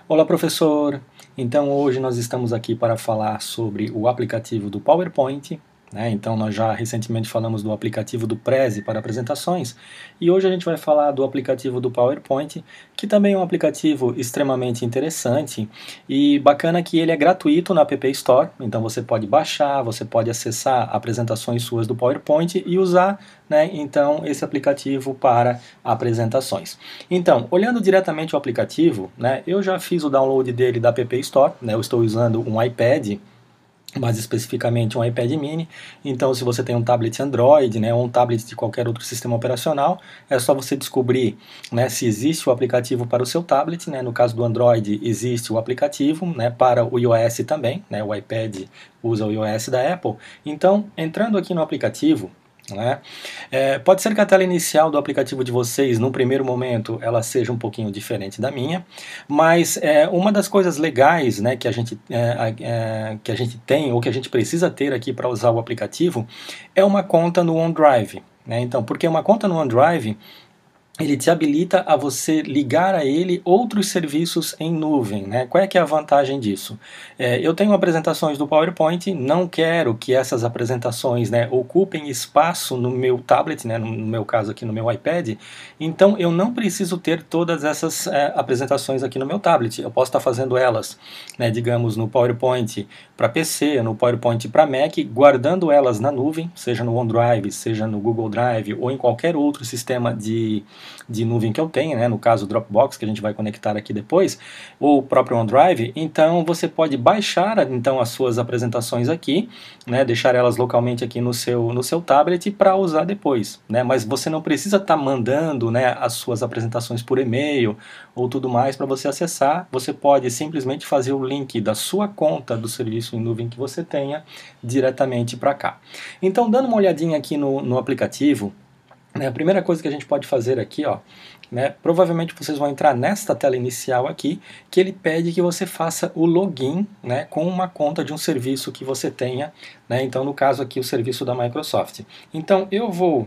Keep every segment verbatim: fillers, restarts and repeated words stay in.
Olá, professor! Então, hoje nós estamos aqui para falar sobre o aplicativo do PowerPoint, né? Então, nós já recentemente falamos do aplicativo do Prezi para apresentações, e hoje a gente vai falar do aplicativo do PowerPoint, que também é um aplicativo extremamente interessante e bacana que ele é gratuito na App Store, então você pode baixar, você pode acessar apresentações suas do PowerPoint e usar, né, então, esse aplicativo para apresentações. Então, olhando diretamente o aplicativo, né, eu já fiz o download dele da App Store, né, eu estou usando um iPad, mais especificamente um iPad mini, então se você tem um tablet Android, né, ou um tablet de qualquer outro sistema operacional, é só você descobrir, né, se existe o aplicativo para o seu tablet, né, no caso do Android existe o aplicativo, né, para o iOS também, né, o iPad usa o iOS da Apple, então entrando aqui no aplicativo, né? É, pode ser que a tela inicial do aplicativo de vocês, no primeiro momento, ela seja um pouquinho diferente da minha, mas é, uma das coisas legais, né, que, a gente, é, é, que a gente tem, ou que a gente precisa ter aqui para usar o aplicativo, é uma conta no OneDrive. Né? Então, porque uma conta no OneDrive, ele te habilita a você ligar a ele outros serviços em nuvem, né? Qual é que é a vantagem disso? É, eu tenho apresentações do PowerPoint, não quero que essas apresentações, né, ocupem espaço no meu tablet, né, no meu caso aqui no meu iPad, então eu não preciso ter todas essas é, apresentações aqui no meu tablet, eu posso estar fazendo elas, né, digamos, no PowerPoint para P C, no PowerPoint para Mac, guardando elas na nuvem, seja no OneDrive, seja no Google Drive ou em qualquer outro sistema de de nuvem que eu tenho, né, no caso o Dropbox, que a gente vai conectar aqui depois, ou o próprio OneDrive, então você pode baixar então as suas apresentações aqui, né, deixar elas localmente aqui no seu, no seu tablet para usar depois, né, mas você não precisa estar tá mandando, né, as suas apresentações por e-mail ou tudo mais para você acessar, você pode simplesmente fazer o link da sua conta do serviço em nuvem que você tenha diretamente para cá. Então, dando uma olhadinha aqui no, no aplicativo, a primeira coisa que a gente pode fazer aqui, ó, né, provavelmente vocês vão entrar nesta tela inicial aqui, que ele pede que você faça o login, né, com uma conta de um serviço que você tenha, né, então no caso aqui o serviço da Microsoft. Então eu vou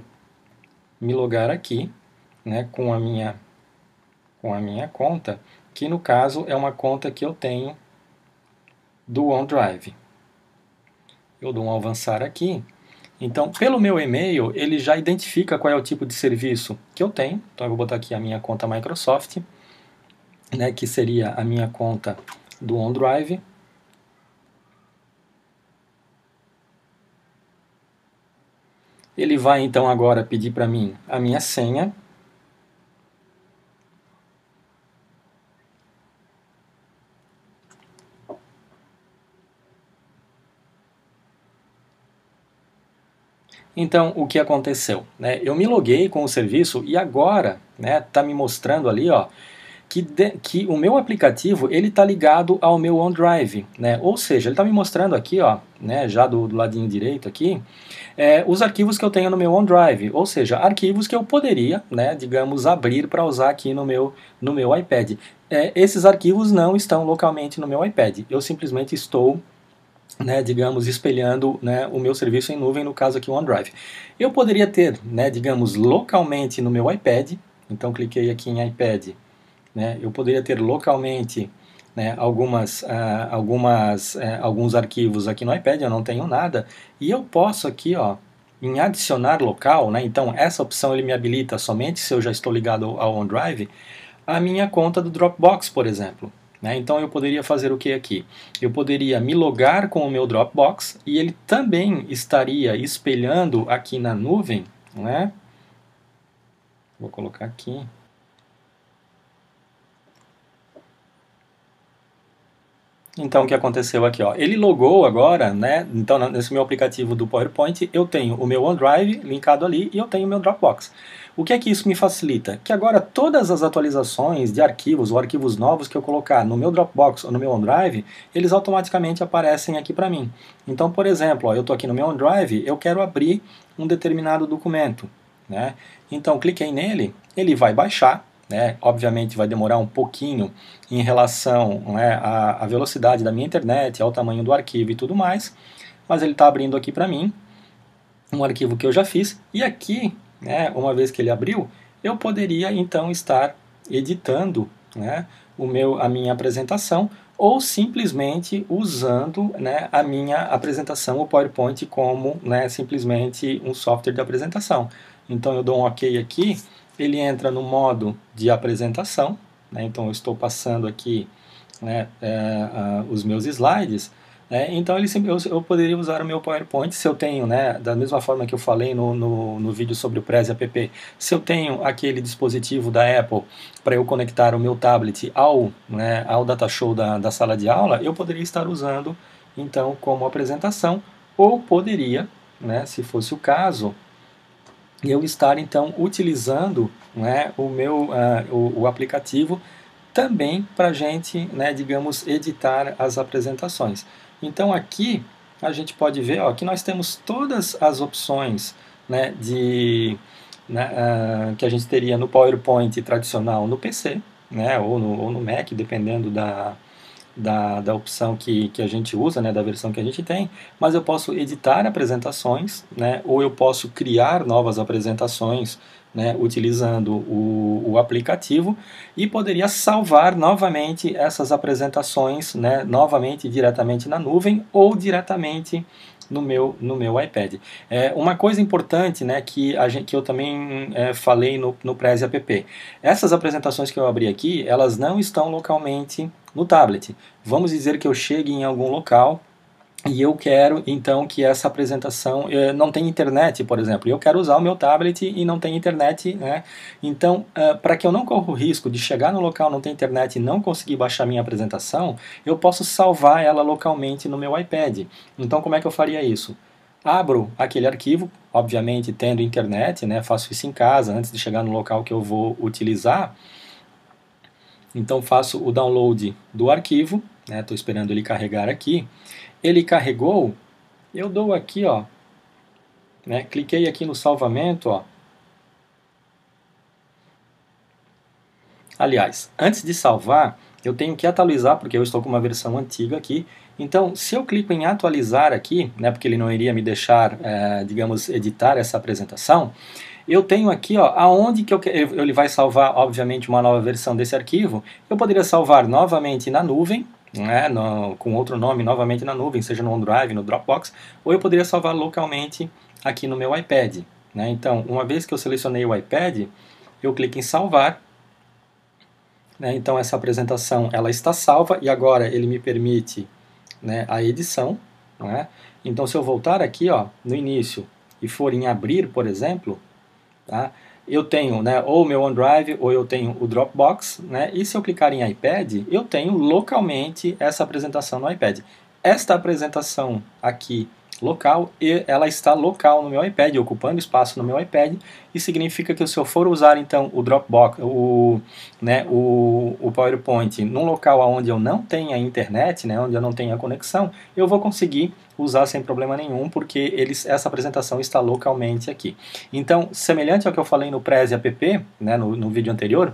me logar aqui, né, com a minha, com a minha conta, que no caso é uma conta que eu tenho do OneDrive. Eu dou um avançar aqui. Então, pelo meu e-mail, ele já identifica qual é o tipo de serviço que eu tenho. Então, eu vou botar aqui a minha conta Microsoft, né, que seria a minha conta do OneDrive. Ele vai, então, agora pedir para mim a minha senha. Então, o que aconteceu? Né? Eu me loguei com o serviço e agora está, né, me mostrando ali, ó, que, de, que o meu aplicativo ele está ligado ao meu OneDrive. Né? Ou seja, ele está me mostrando aqui, ó, né, já do, do ladinho direito aqui, é, os arquivos que eu tenho no meu OneDrive. Ou seja, arquivos que eu poderia, né, digamos, abrir para usar aqui no meu, no meu iPad. É, esses arquivos não estão localmente no meu iPad. Eu simplesmente estou... Né, digamos, espelhando, né, o meu serviço em nuvem, no caso aqui o OneDrive. Eu poderia ter, né, digamos, localmente no meu iPad, então cliquei aqui em iPad, né, eu poderia ter localmente, né, algumas, uh, algumas, uh, alguns arquivos aqui no iPad, eu não tenho nada, e eu posso aqui, ó, em adicionar local, né, então essa opção ele me habilita somente se eu já estou ligado ao OneDrive, a minha conta do Dropbox, por exemplo. Né? Então eu poderia fazer o que aqui? Eu poderia me logar com o meu Dropbox e ele também estaria espelhando aqui na nuvem, né? Vou colocar aqui. Então o que aconteceu aqui? Ó? Ele logou agora, né? Então nesse meu aplicativo do PowerPoint eu tenho o meu OneDrive linkado ali e eu tenho o meu Dropbox. O que é que isso me facilita? Que agora todas as atualizações de arquivos ou arquivos novos que eu colocar no meu Dropbox ou no meu OneDrive, eles automaticamente aparecem aqui para mim. Então, por exemplo, ó, eu estou aqui no meu OneDrive, eu quero abrir um determinado documento. Né? Então cliquei nele, ele vai baixar. Né? Obviamente vai demorar um pouquinho em relação, né, à, à velocidade da minha internet, ao tamanho do arquivo e tudo mais, mas ele está abrindo aqui para mim um arquivo que eu já fiz, e aqui, né, uma vez que ele abriu, eu poderia então estar editando, né, o meu, a minha apresentação, ou simplesmente usando, né, a minha apresentação, o PowerPoint, como, né, simplesmente um software de apresentação. Então eu dou um OK aqui, ele entra no modo de apresentação, né, então eu estou passando aqui, né, é, uh, os meus slides. É, então ele, eu, eu poderia usar o meu PowerPoint, se eu tenho, né, da mesma forma que eu falei no, no, no vídeo sobre o Prezi App, se eu tenho aquele dispositivo da Apple para eu conectar o meu tablet ao, né, ao datashow da, da sala de aula, eu poderia estar usando então como apresentação, ou poderia, né, se fosse o caso, eu estar então utilizando, né, o meu uh, o, o aplicativo também para a gente, né, digamos, editar as apresentações. Então aqui a gente pode ver, ó, que nós temos todas as opções, né, de, né, uh, que a gente teria no PowerPoint tradicional no P C, né, ou, no, ou no Mac, dependendo da, da, da opção que, que a gente usa, né, da versão que a gente tem, mas eu posso editar apresentações, né, ou eu posso criar novas apresentações, né, utilizando o, o aplicativo, e poderia salvar novamente essas apresentações, né, novamente diretamente na nuvem ou diretamente no meu, no meu iPad. É, uma coisa importante, né, que, a gente, que eu também é, falei no, no Prezi App, essas apresentações que eu abri aqui, elas não estão localmente no tablet. Vamos dizer que eu chegue em algum local e eu quero, então, que essa apresentação eh, não tem internet, por exemplo. Eu quero usar o meu tablet e não tem internet, né? Então, uh, para que eu não corra o risco de chegar no local, não ter internet e não conseguir baixar minha apresentação, eu posso salvar ela localmente no meu iPad. Então, como é que eu faria isso? Abro aquele arquivo, obviamente tendo internet, né? Faço isso em casa, antes de chegar no local que eu vou utilizar. Então, faço o download do arquivo, né? Estou esperando ele carregar aqui. Ele carregou, eu dou aqui, ó, né, cliquei aqui no salvamento, ó. Aliás, antes de salvar, eu tenho que atualizar, porque eu estou com uma versão antiga aqui. Então, se eu clico em atualizar aqui, né, porque ele não iria me deixar, é, digamos, editar essa apresentação, eu tenho aqui, ó, aonde que eu, ele vai salvar, obviamente, uma nova versão desse arquivo. Eu poderia salvar novamente na nuvem, né, no, com outro nome novamente na nuvem, seja no OneDrive, no Dropbox, ou eu poderia salvar localmente aqui no meu iPad. Né? Então, uma vez que eu selecionei o iPad, eu clico em salvar. Né? Então, essa apresentação ela está salva e agora ele me permite, né, a edição. Né? Então, se eu voltar aqui, ó, no início e for em abrir, por exemplo, tá? Eu tenho, né, ou o meu OneDrive ou eu tenho o Dropbox, né, e se eu clicar em iPad, eu tenho localmente essa apresentação no iPad. Esta apresentação aqui local, e ela está local no meu iPad, ocupando espaço no meu iPad, e significa que se eu for usar então o Dropbox, o, né, o, o PowerPoint num local onde eu não tenha internet, né, onde eu não tenha conexão, eu vou conseguir usar sem problema nenhum, porque eles, essa apresentação está localmente aqui. Então, semelhante ao que eu falei no Prezi App, né, no, no vídeo anterior,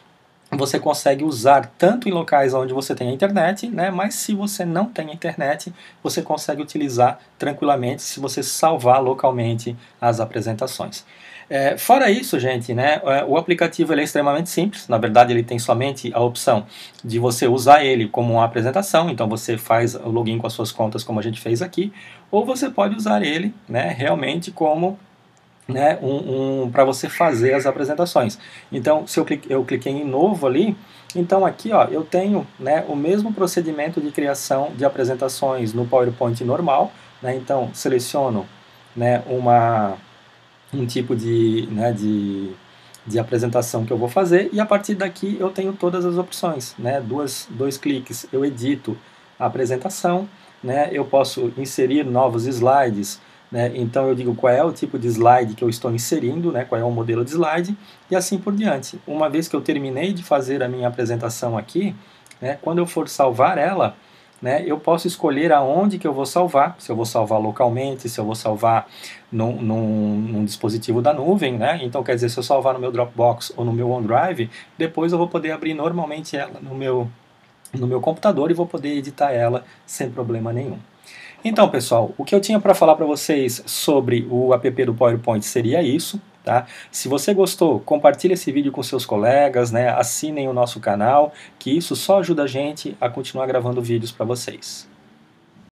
você consegue usar tanto em locais onde você tem a internet, né, mas se você não tem a internet, você consegue utilizar tranquilamente se você salvar localmente as apresentações. É, fora isso, gente, né, o aplicativo ele é extremamente simples. Na verdade, ele tem somente a opção de você usar ele como uma apresentação, então você faz o login com as suas contas como a gente fez aqui, ou você pode usar ele, né, realmente como, né, um, um, para você fazer as apresentações. Então, se eu, clique, eu cliquei em novo ali, então aqui, ó, eu tenho, né, o mesmo procedimento de criação de apresentações no PowerPoint normal, né, então seleciono, né, uma, um tipo de, né, de, de apresentação que eu vou fazer, e a partir daqui eu tenho todas as opções, né, duas, dois cliques, eu edito a apresentação, né, eu posso inserir novos slides, né, então eu digo qual é o tipo de slide que eu estou inserindo, né, qual é o modelo de slide, e assim por diante. Uma vez que eu terminei de fazer a minha apresentação aqui, né, quando eu for salvar ela, né, eu posso escolher aonde que eu vou salvar, se eu vou salvar localmente, se eu vou salvar num, num, num dispositivo da nuvem, né, então quer dizer, se eu salvar no meu Dropbox ou no meu OneDrive, depois eu vou poder abrir normalmente ela no meu, no meu computador e vou poder editar ela sem problema nenhum. Então, pessoal, o que eu tinha para falar para vocês sobre o app do PowerPoint seria isso. Tá? Se você gostou, compartilhe esse vídeo com seus colegas, né? Assinem o nosso canal, que isso só ajuda a gente a continuar gravando vídeos para vocês.